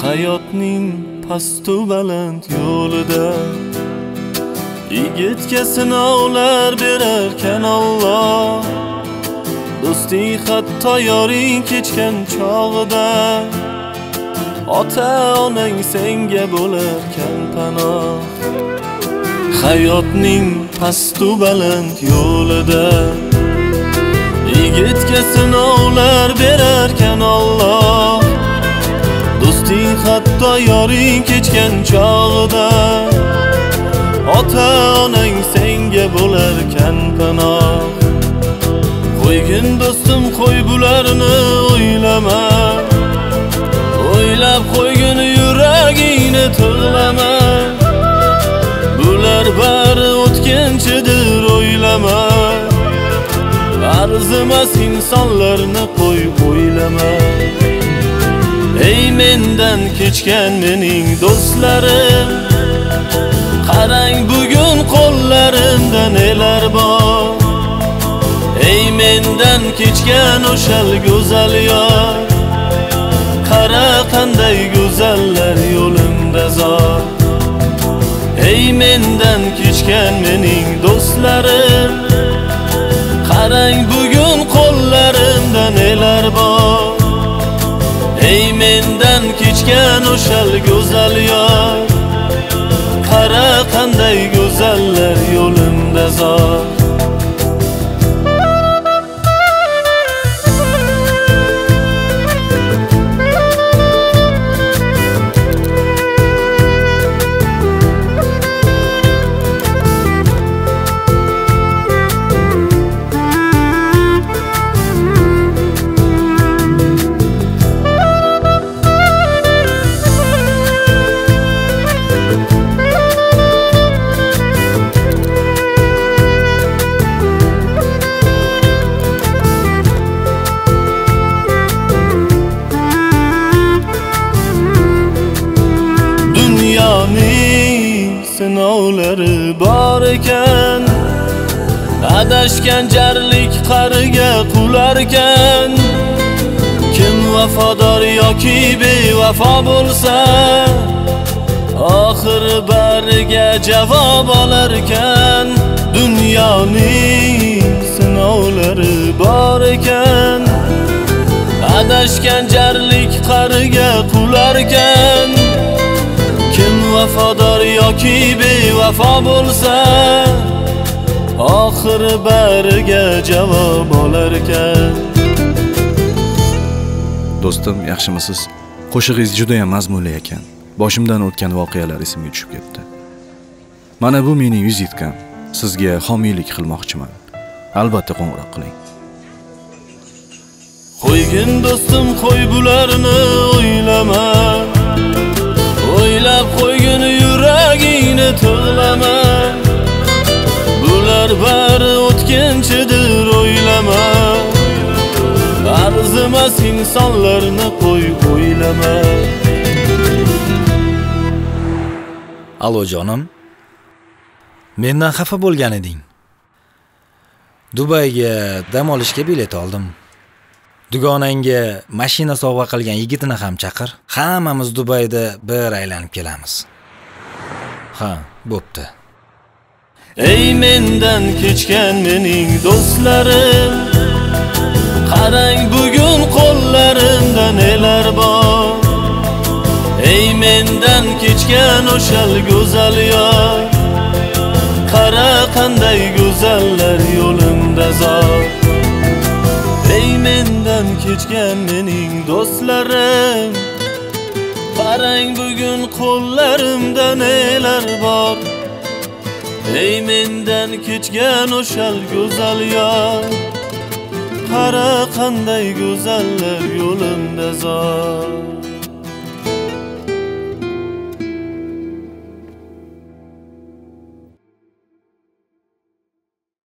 hayotning pastu baland yo'lida yigitga sinovlar berarkan Alloh. Do'sting hatto yoring kechgan chog'ida ota-onang senga bo'larkan panoh. Hayotning pastu baland yo'lida yigitga sinovlar berarkan Alloh. Do'sting hatto yoring kechgan chog'ida ota-onang senga bo'larkan panoh. Qo'ygin do'stim, qo'y bularni o'ylama, o'ylab qo'ygin yuragingni tig'lama. Bular bari o'tkinchidir, o'ylama. Arzimas insonlarni qo'y o'ylama. Ey mendan kechgan mening do'stlarim, qarang bugun qo'llarimda nelar bor. Ey mendan kechgan o'shal go'zal yor, qara qanday go'zallar yo'limda zor. Ey mendan kechgan mening do'stlarim, qarang bugun qo'llarimda nelar bor. Ey mendan kechgan o'shal go'zal yor, qara qanday go'zallar yo'limda zor. Sinovlari bor ekan, adashgan jarlik qariga qularkan. Kim vafodor yoki bevafo bo'lsa, oxiri bariga javob olarkan. Dunyoning sinovlari bor ekan, adashgan jarlik qariga qularkan. Kim vafodor yoki bevafo bo'lsa, oxiri bariga javob olarkan. Do'stim, yaxshimisiz? Qo'shig'ingiz juda ham mazmunli ekan. Boshimdan o'tgan voqealar esimga tushib ketdi. Mana bu mening vizitkam. Sizga homiylik qilmoqchiman. Albatta qo'ng'iroq qiling. Qo'ygin do'stim, qo'y bularni o'ylama, o'ylab qo'ygin yuragingni tig'lama. Bular bari o'tkinchidir, o'ylama. Arzimas insonlarni qo'y o'ylama. Alo jonim. Mendan xafa bo'lgan eding. Dubayga dam olishga bilet oldim. Dugonangga mashina sovg'a qilgan yigitini ham chaqir. Hammamiz Dubayda bir aylanib kelamiz. Ha, bo'pti. Ey mendan kechgan mening do'stlarim, qarang bugun qo'llarimda nelar bor. Ey mendan kechgan o'shal go'zal yor, qara qanday go'zallar yo'limda zor. Ey mendan kechgan mening do'stlarim, qarang bugun qo'llarimda nelar bor. Ey mendan kechgan o'shal go'zal yor, qara qanday go'zallar yo'limda zor.